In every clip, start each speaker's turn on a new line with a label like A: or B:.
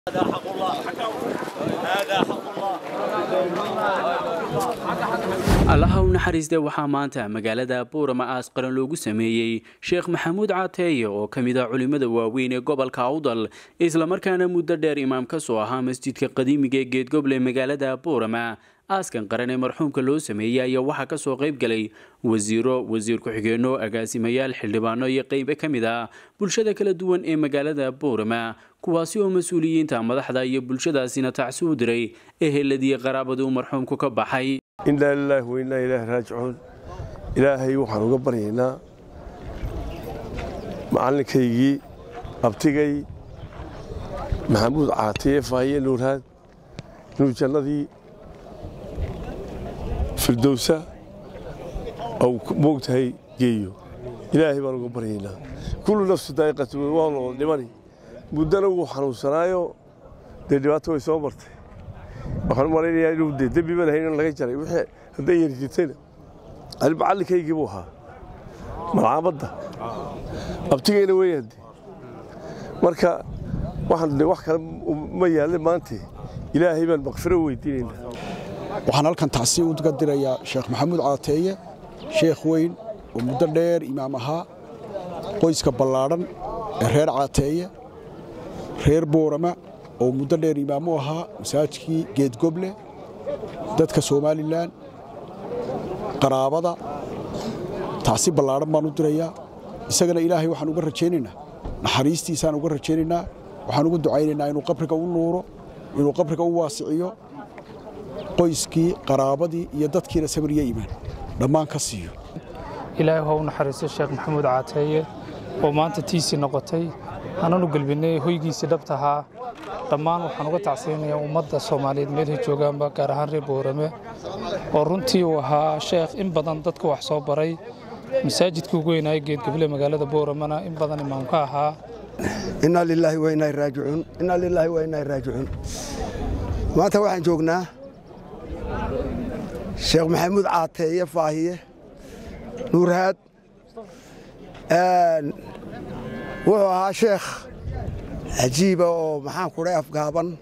A: هذا حق الله هذا حق الله
B: allaha u naxariistay waxaa maanta magaalada Boorama aas qaran loogu sameeyay Sheekh Maxamuud Caateeye oo kamid ah culimada waaweyn ee gobolka Awdal isla markaana muddo dheer imaam ka soo ahaa masjidka qadiimiga ee Geedgoble magaalada Boorama aaskan qaran ee marxuumka loo sameeyay ayaa waxa ka soo qayb galay wasiir ku-xigeenno agaasimayaal xildhibaano iyo qayb kamid ah bulshada kala duwan ee magaalada Boorama kuwaasi oo mas'uuliyiinta madaxda iyo bulshadaasina tacsuub diray eheladii qaraabadu marxuumku ka baxay
C: إنا لله وإنا إليه راجعون إلهي وحن وقبرينا معلنكيجي أبتجي محمود عاطية فهي نور هاد نور جلدي في الدوسة أو موت هي جيو إلهي وقبرينا كل نفس دقيقة والله لماني بدنا وحن وسرايو دلوقتي صوبرت waxaan mareynaa inuu dambi ma lahayn laga jaray wixii haday yarjitayna albacalikaygi buu ahaa malaabada abtigayna weeyaan marka waxaan wax kale ma yaalay maanta ilaahay baan maqfiro weydiinayna
D: waxaan halkan tacsiib u dirayaa Sheekh Maxamuud Caateeye sheekh weyn oo muddo dheer imaam ahaa qoyska ballaaran ee reer Caateeye reer Boorama oo muddo dheer imaam u ahaa masaajidkii Geedgoble dadka Soomaaliland qaraabada taasi ballaaran baan u dirayaa isagana ilaahay waxaan uga rajaynaynaa naxariistiisaan uga rajaynaynaa waxaan ugu ducaynaynaa inuu qabriga u nuuro inuu qabriga u waasiciyo qoyskii qaraabadii iyo dadkiina sabir iyo iimaan dhammaan ka siiyo
E: ilaahay ha u naxariisto Sheekh Maxamuud Caateeye oo maanta tiisi noqotay ananu galbinay hoygiisa dhabtaha dhammaan waxaan uga tacsiyanayaa ummadda Soomaaliyeed meel joogaanba gaar ahaan reer Boorame oo runtii uu ahaa sheekh in badan dadka wax soo baray masaajidka ugu weyn ee Geedgoble magaalada Booramana in badan imaam ka ahaa
F: inna lillahi wa inna ilayhi raaji'uun inna lillahi wa inna ilayhi raaji'uun maanta waxaan joognaa Sheekh Maxamuud Caateeye faahiye nuurhaad wuxuu ahaa sheekh عجيبة ومحام كوري أفقابا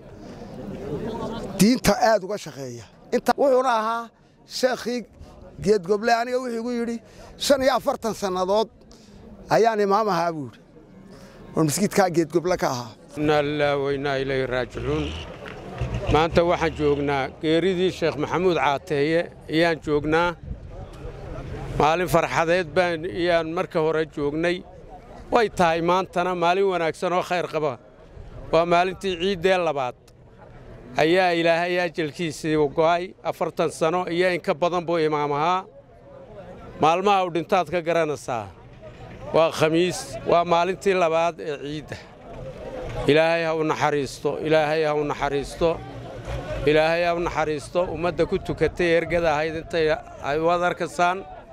F: دينتا آد وغا شخية انتا وحوراها شيخي Geedgoble aniga wuxuu yiri 45 sanadood ayaan imaam ahaa buur oo masjidka Geedgoble ka ahaa
G: inna lillahi wa inna ilayhi raaji'uun maanta waxaan joognaa geeridii Sheekh Maxamuud Caateeye ayaan joognaa maalin farxadeed baan iyaan marka hore joognay way tahay maantana maalin wanaagsan oo khayr qaba waa maalintii ciidda labaad ayaa ilaahay ajalkiisii u go'ay 40 sano iyo in ka badan buu imaam ahaa maalmaha uu dhintaad ka garanaysaa waa khamiis waa maalintii labaad ee ciidda ilaahay ha u naxariisto ilaahay ha u naxariisto ilaahay ha u naxariisto ummadda ku tukatay ergada ahayd intay ay wada arkasaan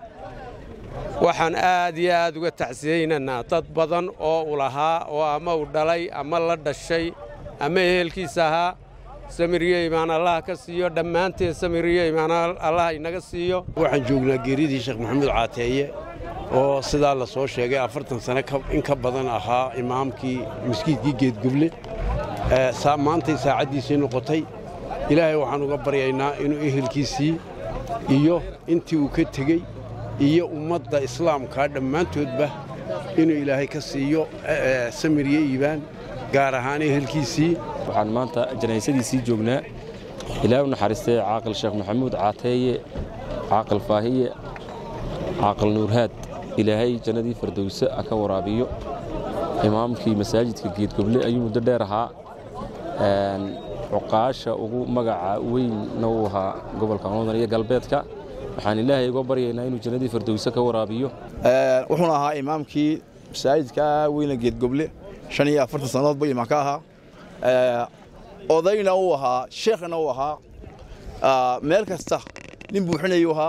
G: waxaan aad iyo aad uga tacsiyaynaynaa dad badan oo u lahaa oo ama u dhalay ama la dhashay ama ehelkiisa ahaa samiriye imaan Allah ka siiyo dhammaanteen samiriye imaan Allah inaga siiyo
H: waxaan joognaa geeridii Sheekh Maxamuud Caateeye oo sidaa la soo sheegay 40 sano in ka badan ahaa imaamkii masjidkii Geedgoble maantay saacadiisii noqotay ilaahay waxaan uga baryaynaa inuu ehelkiisii iyo intii uu ka tegey iyo ummadda islaamka dhammaantoodba inuu ilaahay ka siiyo samiriye iibaan gaar ahaan ehelkiisii
I: waxaan maanta janaasadiisii joognaa ilaahay u naxariistay caaqil Sheekh Maxamuud Caateeye caaqil faahiye caaqil nuurhaad ilaahay jannadii firdawsa ka waraabiyo imaamkii masaajidka Geedgoble ayuu muddo dheer ahaa cuqaasha ugu magaca weyn noo ahaa gobolka Awdal iyo galbeedka waxaan ilaahay uga baryaynaa inuu jannadii firdawsa ka waraabiyo
J: wuxuu ahaa imaamkii masaajidka weyn ee Geedgoble 45 sanadood buu imaam ka ahaa odayna uu ahaa sheekhna uu ahaa meel kasta nin buuxinayo ahaa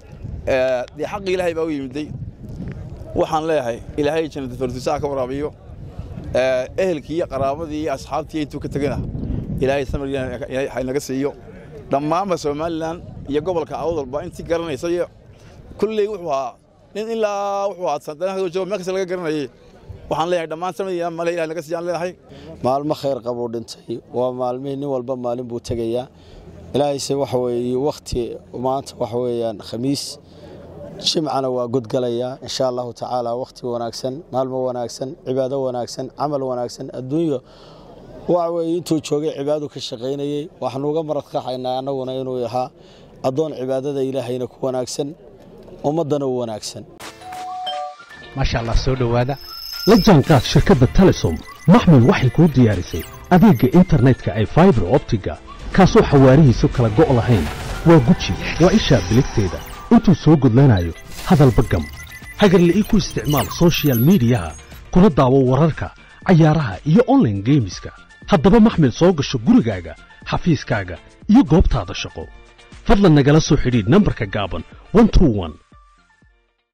J: xaq ilaahay baa u yimiday waxaan leeyahay ilaahay jannada firdawsa ka waraabiyo ehelkii qaraabadii asxaabtii intuu ka tagana ilaahay samir hay naga siiyo dhammaan Soomaaliland iyo gobolka Awdalba intii garanaysa kulli wuxuu ahaa nin ilaa wuxuu ahaa saddex joogo meesha laga garanayay waxaan leeyahay dhammaan samadiina male ilahay naga siiyaan leeyahay
K: maalmo khayr qabuu dhintay waa maalmihii nin walba maalin buu tegayaa ilaahayse waxa weeye waqti maanta waxa weeyaan khamiis jimcana waa gudgalayaa insha allahu tacaala waqti wanaagsan maalmo wanaagsan cibaado wanaagsan camal wanaagsan adduunyo waxa weeye intuu joogay cibaado ka shaqaynayay waxaan uga marad qaxaynaa annaguna inuu yahaa addoon cibaadada ilaahayna ku wanaagsan ummadana u wanaagsan
L: maasha Allah soo dhawaada la jaanqaad shirkadda Telesom maxmil waxay ku diyaarisay adeegga internetka ay fiber optiga kaasoo xawaarihiisu kala go' lahayn waa guji waa isha biligteeda intuu soo gudlanayo hadalba gam hagarla ii ku isticmaal social media kuna daawo wararka cayaaraha iyo online gameska haddaba maxmil soo gasho gurigaaga xafiiskaaga iyo goobtaada shaqo fadlan nagala soo xidhiidh nambarka gaaban 121